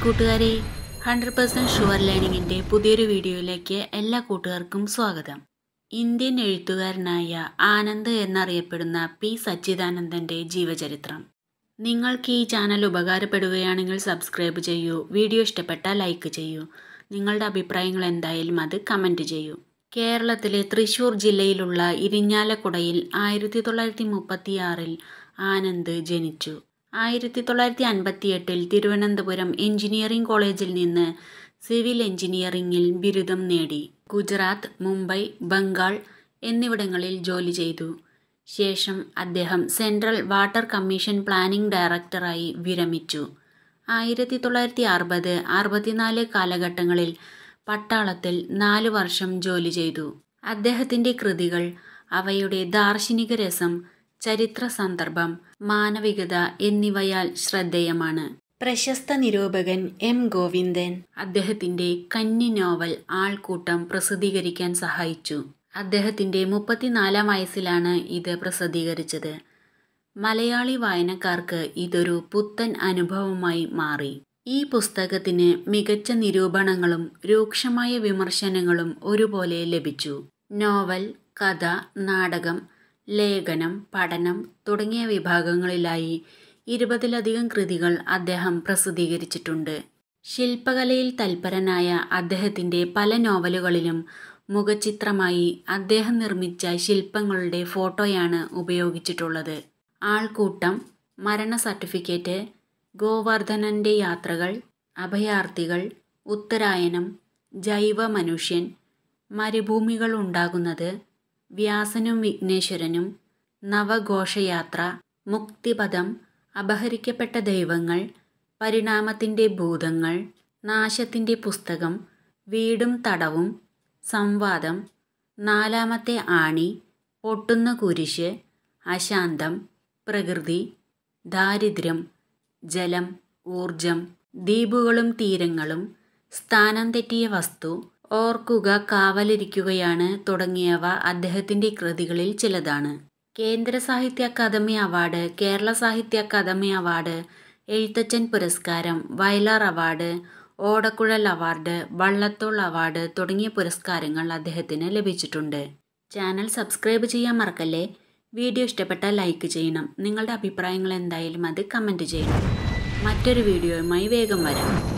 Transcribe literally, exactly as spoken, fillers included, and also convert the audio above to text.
കൂട്ടുകാരെ, hundred percent sure ലേണിങ്ങിൻ്റെ പുതിയൊരു വീഡിയോയിലേക്ക് എല്ലാ കൂട്ടുകാർക്കും സ്വാഗതം. ഇന്ത്യൻ എഴുത്തുകാരനായ ആനന്ദ് എന്നറിയപ്പെടുന്ന പി സച്ചിദാനന്ദൻ്റെ ജീവചരിത്രം. നിങ്ങൾക്ക് ഈ ചാനൽ ഉപകാരപ്പെടുകയാണെങ്കിൽ സബ്സ്ക്രൈബ് ചെയ്യൂ, വീഡിയോ ഇഷ്ടപ്പെട്ടാൽ ലൈക്ക് ചെയ്യൂ, നിങ്ങളുടെ അഭിപ്രായങ്ങൾ എന്തായാലും അത് കമൻറ്റ് ചെയ്യൂ. കേരളത്തിലെ തൃശ്ശൂർ ജില്ലയിലുള്ള ഇരിഞ്ഞാലക്കുടയിൽ ആയിരത്തി തൊള്ളായിരത്തി മുപ്പത്തി ആറിൽ ആനന്ദ് ജനിച്ചു. ആയിരത്തി തൊള്ളായിരത്തി അൻപത്തി എട്ടിൽ തിരുവനന്തപുരം എഞ്ചിനീയറിംഗ് കോളേജിൽ നിന്ന് സിവിൽ എഞ്ചിനീയറിംഗിൽ ബിരുദം നേടി. ഗുജറാത്ത്, മുംബൈ, ബംഗാൾ എന്നിവിടങ്ങളിൽ ജോലി ചെയ്തു. ശേഷം അദ്ദേഹം സെൻട്രൽ വാട്ടർ കമ്മീഷൻ പ്ലാനിംഗ് ഡയറക്ടറായി വിരമിച്ചു. ആയിരത്തി തൊള്ളായിരത്തി അറുപത് അറുപത്തിനാല് കാലഘട്ടങ്ങളിൽ പട്ടാളത്തിൽ നാല് വർഷം ജോലി ചെയ്തു. അദ്ദേഹത്തിൻ്റെ കൃതികൾ അവയുടെ ദാർശനിക രസം, ചരിത്ര സന്ദർഭം, മാനവികത എന്നിവയാൽ ശ്രദ്ധേയമാണ്. പ്രശസ്ത നിരൂപകൻ എം ഗോവിന്ദൻ അദ്ദേഹത്തിൻ്റെ കന്നി നോവൽ ആൾക്കൂട്ടം പ്രസിദ്ധീകരിക്കാൻ സഹായിച്ചു. അദ്ദേഹത്തിൻ്റെ മുപ്പത്തിനാലാം വയസ്സിലാണ് ഇത് പ്രസിദ്ധീകരിച്ചത്. മലയാളി വായനക്കാർക്ക് ഇതൊരു പുത്തൻ അനുഭവമായി മാറി. ഈ പുസ്തകത്തിന് മികച്ച നിരൂപണങ്ങളും രൂക്ഷമായ വിമർശനങ്ങളും ഒരുപോലെ ലഭിച്ചു. നോവൽ, കഥ, നാടകം, ലേഖനം, പഠനം തുടങ്ങിയ വിഭാഗങ്ങളിലായി ഇരുപതിലധികം കൃതികൾ അദ്ദേഹം പ്രസിദ്ധീകരിച്ചിട്ടുണ്ട്. ശില്പകലയിൽ തൽപരനായ അദ്ദേഹത്തിൻ്റെ പല നോവലുകളിലും മുഖചിത്രമായി അദ്ദേഹം നിർമ്മിച്ച ശില്പങ്ങളുടെ ഫോട്ടോയാണ് ഉപയോഗിച്ചിട്ടുള്ളത്. ആൾക്കൂട്ടം, മരണ സർട്ടിഫിക്കറ്റ്, ഗോവർദ്ധനൻ്റെ യാത്രകൾ, അഭയാർത്ഥികൾ, ഉത്തരായനം, ജൈവ മനുഷ്യൻ, മരുഭൂമികൾ ഉണ്ടാകുന്നത്, വ്യാസനും വിഘ്നേശ്വരനും, നവഘോഷയാത്ര, മുക്തിപഥം, അപഹരിക്കപ്പെട്ട ദൈവങ്ങൾ, പരിണാമത്തിൻ്റെ ഭൂതങ്ങൾ, നാശത്തിൻ്റെ പുസ്തകം, വീടും തടവും, സംവാദം, നാലാമത്തെ ആണി, പൊട്ടുന്ന കുരിശ്, അശാന്തം, പ്രകൃതി, ദാരിദ്ര്യം, ജലം, ഊർജം, ദ്വീപുകളും തീരങ്ങളും, സ്ഥാനം തെറ്റിയ വസ്തു, ഓർക്കുക കാവലിരിക്കുകയാണ് തുടങ്ങിയവ അദ്ദേഹത്തിൻ്റെ കൃതികളിൽ ചിലതാണ്. കേന്ദ്ര സാഹിത്യ അക്കാദമി അവാർഡ്, കേരള സാഹിത്യ അക്കാദമി അവാർഡ്, എഴുത്തച്ഛൻ പുരസ്കാരം, Vayalar award, Odakkuzhal award, Vallathol award തുടങ്ങിയ പുരസ്കാരങ്ങൾ അദ്ദേഹത്തിന് ലഭിച്ചിട്ടുണ്ട്. ചാനൽ സബ്സ്ക്രൈബ് ചെയ്യാൻ മറക്കല്ലേ. വീഡിയോ ഇഷ്ടപ്പെട്ടാൽ ലൈക്ക് ചെയ്യണം. നിങ്ങളുടെ അഭിപ്രായങ്ങൾ എന്തായാലും അത് കമൻറ്റ് ചെയ്യണം. മറ്റൊരു വീഡിയോയുമായി വേഗം വരാം.